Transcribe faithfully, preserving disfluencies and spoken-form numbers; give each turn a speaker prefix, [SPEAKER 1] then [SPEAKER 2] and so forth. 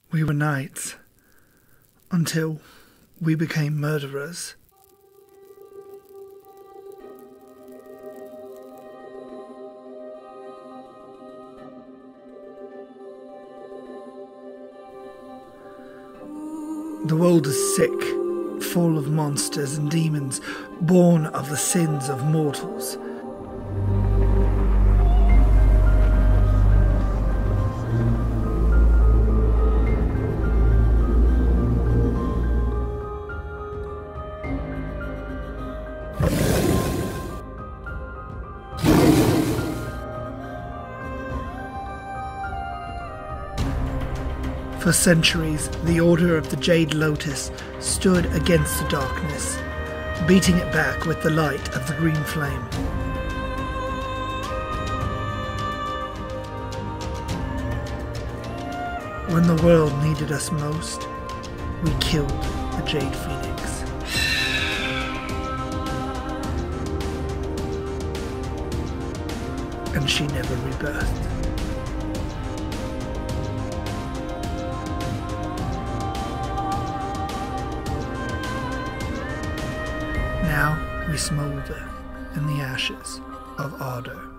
[SPEAKER 1] We were knights, until we became murderers. The world is sick, full of monsters and demons, born of the sins of mortals. For centuries, the Order of the Jade Lotus stood against the darkness, beating it back with the light of the green flame. When the world needed us most, we killed the Jade Phoenix. And she never rebirthed. Now we smoulder in the ashes of Ardor.